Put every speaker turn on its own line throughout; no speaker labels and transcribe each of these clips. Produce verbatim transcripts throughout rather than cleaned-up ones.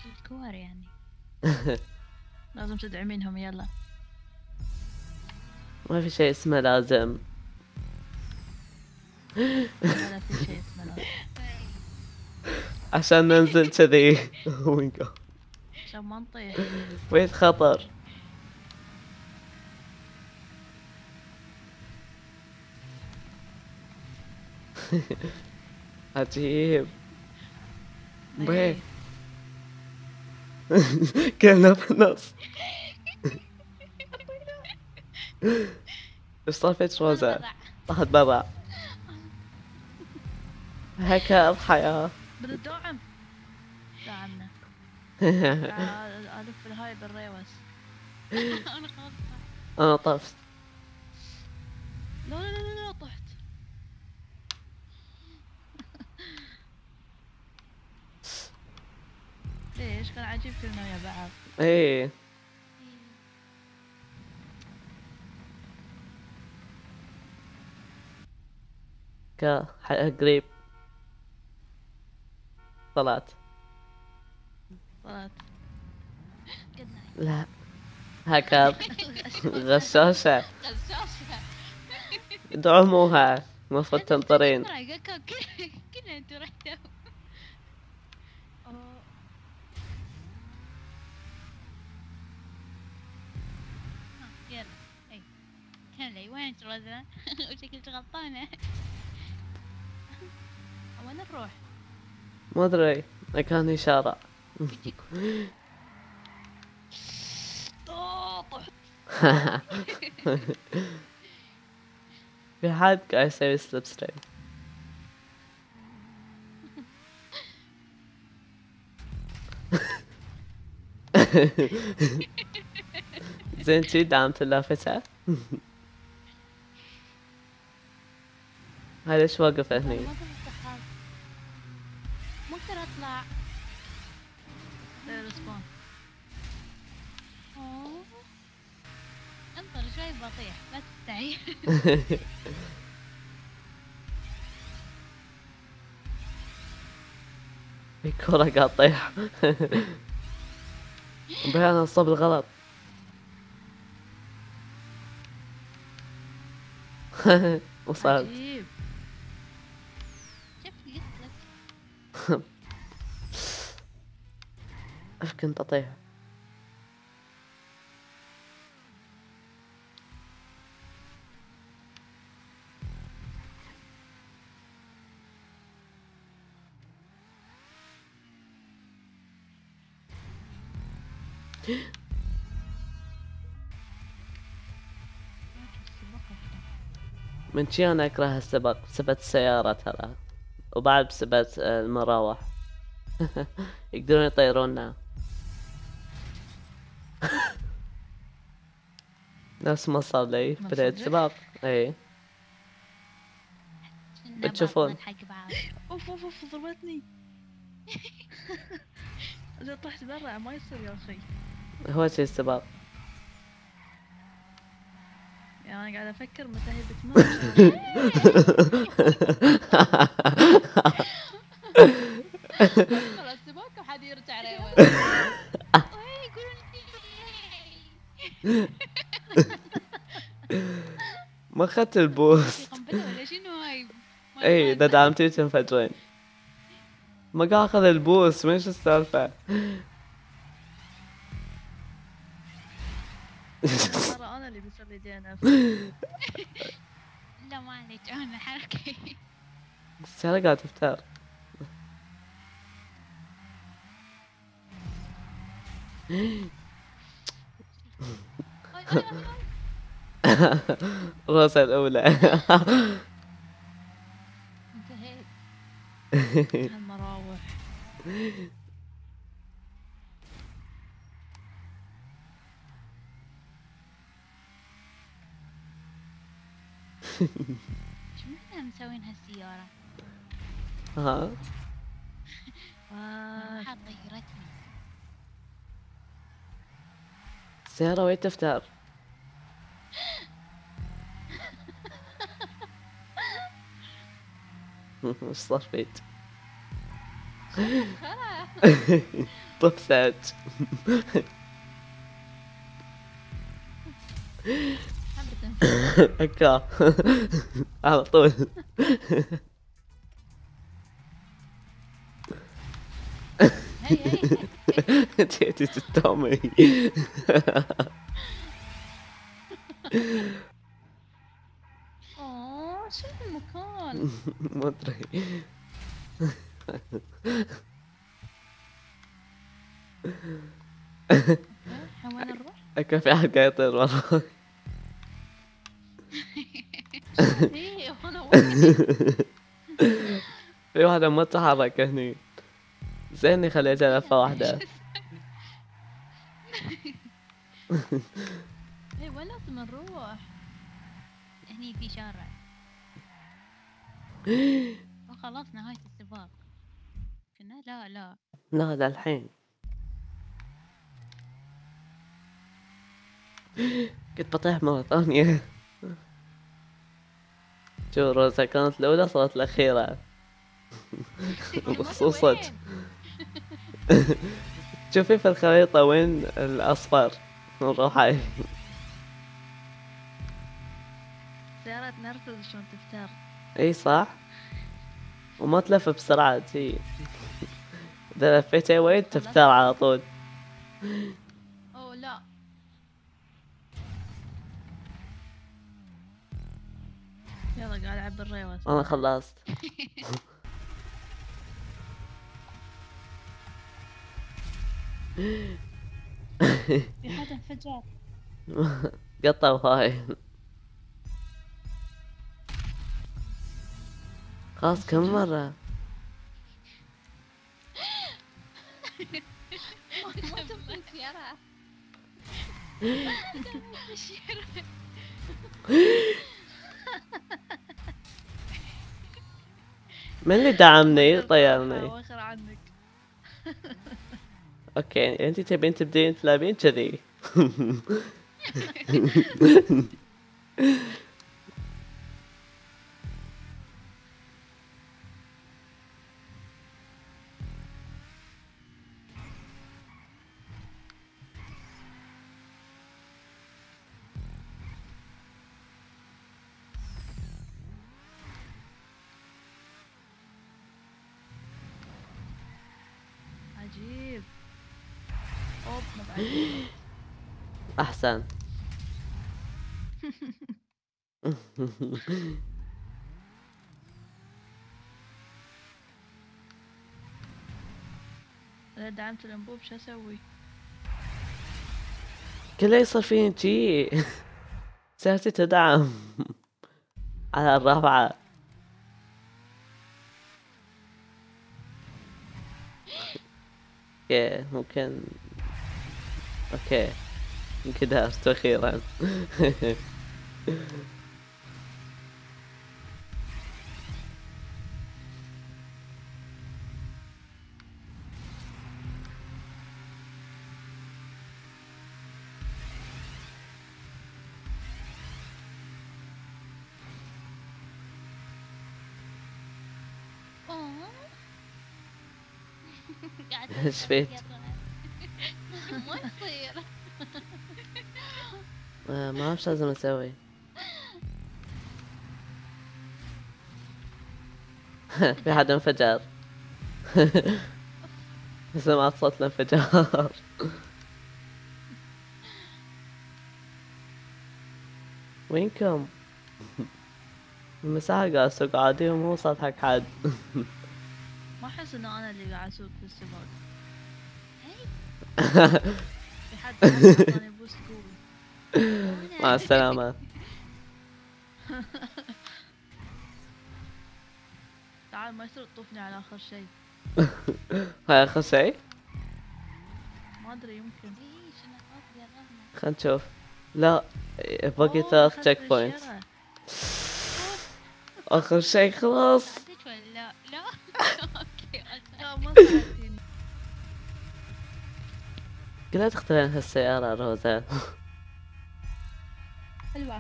الكور يعني. لازم تدعمينهم يلا.
ما في شيء اسمه لازم.
ولا في شيء اسمه لازم.
عشان ننزل كذي. او ماي جاد.
عشان ما نطيح.
وين خطر. عجيب. وين كلنا في النص. ايش صار فيك روزا؟ طاحت برا. هكا الحياة.
بالدعم. دعمنا. ألف الهاي بالريوس. أنا خلاص.
انا طفت.
لا لا لا لا طحت. ليش كان عجيب كلنا ويا بعض.
ايه كا قريب. طلعت.
طلعت.
لا هكا غشاشة.
غشاشة.
دعموها المفروض تنطرين.
كنا انتو رحتوا. يلا اي كملي وين روزا؟ وشكلك غلطانة. وين نروح؟
ما ادري كان اشارة.
طحت.
في حد قاعد يسوي سليب ستريم. زين شي دعمت اللافتة. هاي ليش واقف هني؟
مو اقدر اطلع. رسبون. انطر شوي بطيح لا تستعي.
الكرة قاعد تطيح. بيان الصوب الغلط. وصلت.
عجيب. كيف قلت
ايش كنت اطيح. من شي انا اكره السباق. سبت السيارة ترى. وبعد بسبت المراوح. يقدرون يطيرونا. نفس ما صار لي بداية سباق. اي بتشوفون.
اوف اوف اوف ضربتني. اذا طحت برا ما يصير يا اخي.
هو شي السباق.
يعني انا قاعدة افكر متى هي بتموت. خلاص السباق وحد يرجع ريوس.
ما اخذت البوست.
قنبلة ولا شنو هاي؟
اي اذا دعمتي تنفجرين. ما قاعد اخذ البوست. وين شو السالفة؟
ترى انا اللي بيصير لي دي ان اف. لا معليش انا حركة.
السيارة قاعدة تفتر. روسا الأولى.
انتهيت. هالمراوح. شو معنى مسوين هالسيارة؟
ها
حاط طيرتني.
السيارة وين تفتر؟ وش صار فيك؟
خلاص.
طفسج.
حبة تنفس.
هكا على طول.
هي هي
جيتي تتومي.
اوه شو المكان؟
ما ادري.
وين نروح؟
هكا في احد قاعد يطير وراي.
ايه وانا وين؟
في واحدة ما تتحرك هني. زيني خليتها لفة واحدة.
ايه وين لازم نروح؟ هني في شارع. خلاص نهاية السباق. كنا لا لا.
لا لا الحين. كنت بطيح مرة ثانية. شو روزا كانت الأولى صارت الأخيرة. بخصوصك. شوفي في الخريطة وين الأصفر نروح عليه.
سيارات نركض شلون تفتر.
اي صح. وما تلف بسرعة جي. اذا لفيتي وين تفتر على طول.
اوه لا. يلا قاعد العب بالريوس.
انا خلصت.
في حاجة انفجر.
قطع هاي. خلاص كم مرة.
ما تبغى سيارة.
من اللي دعمني طيرني.
وخر عنك.
اوكي انتي تبين تبدين تلعبين كذي.
عجيب. اوب ما بعد.
احسن.
انا دعمت الانبوب شو اسوي؟
كله يصير فيني جي. سيارتي تدعم. على الرابعة. اوكي ممكن. اوكي انكدرت اخيرا.
اوه. قاعد
ايش فيك؟
ما يصير.
آه، ما اعرف شو لازم اسوي. في حد انفجر. سمعت صوت الانفجار. وينكم؟ من ساعة قاعد اسوق عادي ومو وصلت حق حد.
ما احس انه انا اللي قاعد اسوق في السباق. في حد اعطاني بوست قوي.
مع السلامة.
تعال ما يصير تطوفني على اخر شيء.
هاي اخر شيء.
ما ادري يمكن.
خلينا نشوف. لا باقي
أوه،
ثلاث
دخلت
تشيك
في
بوينتس.
الشارع.
اخر شيء خلاص.
عديت ولا لا؟ لا. اوكي لا ما ساعدتني.
كلها تختارين هالسيارة روزا.
حلوة.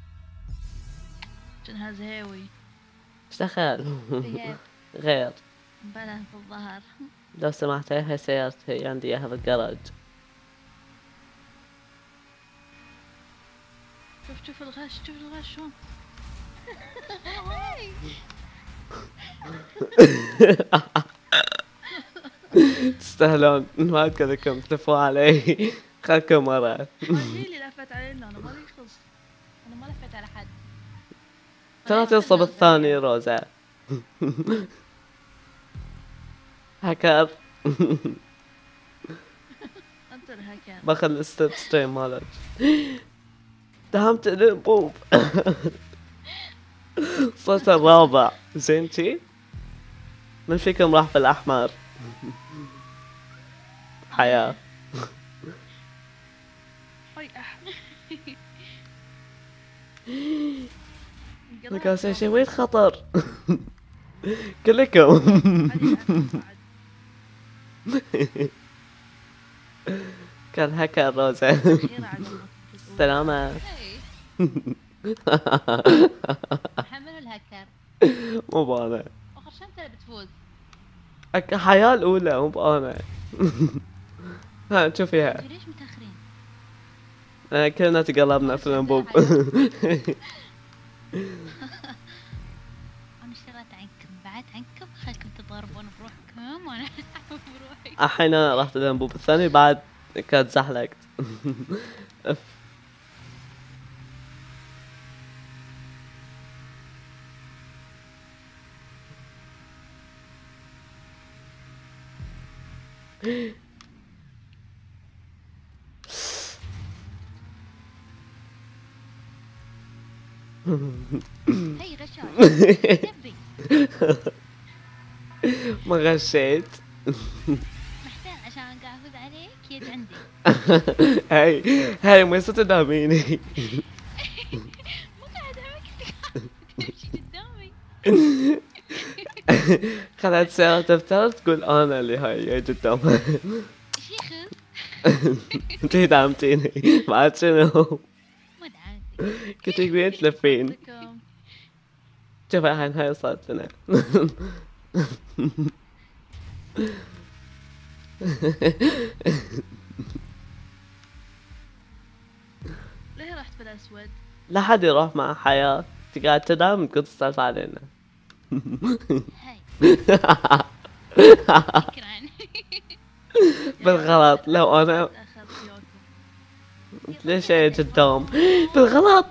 شنها زهيوي.
ايش دخل؟
زهيب.
غير.
بلا في الظهر.
لو سمحت هاي سيارتي عندي اياها بالجراج.
شوف شوف الغش، شوف الغش شلون.
تستاهلون ما كذاكم تلفوا علي. خلكم ورا.
هاي هي اللي لفت علينا، انا مالي خص.
انا ما لفيت على حد.
ترى تنصب الثاني روزا. هكر.
انت الهكر.
باخذ الستيب ستريم مالك. دهمت الانبوب. صرت الرابع زين شي. من فيكم راح بالاحمر؟ حياة.
هاي اح.
لك اسوي شي وين خطر. كلكم. كان هكر روزا. سلامة.
محمل الهكر.
مو بانا.
اخر شي انت اللي بتفوز.
أك- حياة الأولى مو بانا. ها شوفيها.
ليش متاخرين؟
آه، كلنا تقلبنا في الانبوب.
انا اشتغلت عنكم، بعد عنكم خلكم تضربون بروحكم وانا العب بروحي.
الحين انا رحت الانبوب الثاني بعد كانت زحلقت. أف.
هي غشاش. تبي
ما غشيت.
محتاج عشان قاعد افوز عليك يد عندي.
هاي هاي ما يصير تداميني.
مو قاعد امك تمشي قدامي.
خلت سيارة تفتر تقول انا اللي هاي جاي قدامها.
ايش يخف؟
انتي دعمتيني بعد شنو؟
ما دعمتك.
كنت تقولين تلفين.
لكم.
شوف الحين هاي صارت لنا.
ليه رحت بالاسود؟
لا حد يروح مع حياة. انت قاعد تنام كنت تسولف علينا.
هاي شكرا.
بالغلط لو انا
تاخر فيكم.
ليش جاي قدام بالغلط.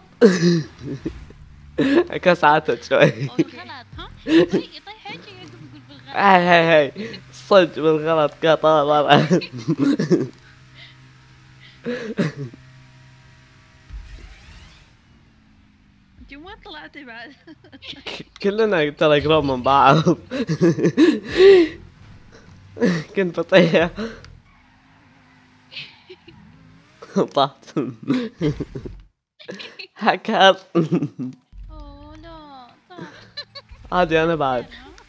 كسعتك شوي.
بالغلط ها؟ طيب طيب حكي يقول بالغلط.
هاي هاي هاي صدق بالغلط قطع مرة.
انتي ما طلعتي بعد.
كلنا ترى قراب من بعض. كنت بطيء. طحت. هكر.
اوه لا صح.
عادي انا بعد.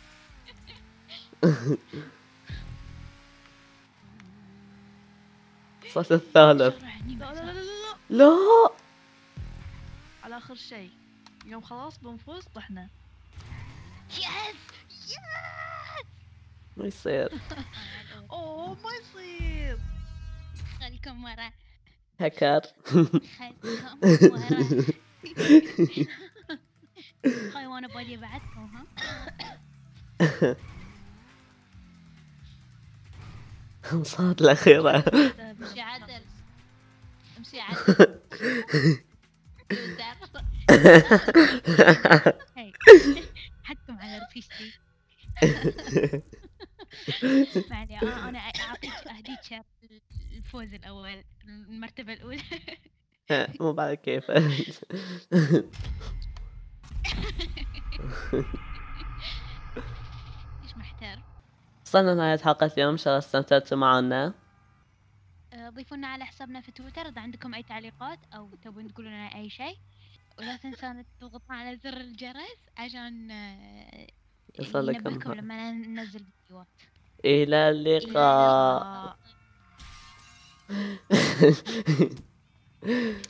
صرت الثالث.
شرعني
لا لا لا
مساء.
لا لا.
لا
على اخر شيء يوم خلاص بنفوز طحنا.
يس يس.
ما يصير.
اوه ما يصير.
خليكم ورا.
هكر.
خليكم ورا. هاي وانا بالي بعدكم ها.
صارت الأخيرة.
امشي عدل. امشي عدل. هاي حكم على رفيقتي. معلي انا انا اعطيك اهديك الفوز الاول، المرتبه الاولى.
مو بعد كيف.
ايش محتار؟
وصلنا نهاية حلقة اليوم. إن شاء الله استمتعتوا معنا.
آه، ضيفونا على حسابنا في تويتر إذا عندكم أي تعليقات أو تبون تقولوا لنا أي شيء، ولا تنسون تضغطون على زر الجرس عشان آه،
يوصل لكم
ينبهكم
ها-
لما ننزل فيديوهات.
إلى
إلى
اللقاء.
اللقاء.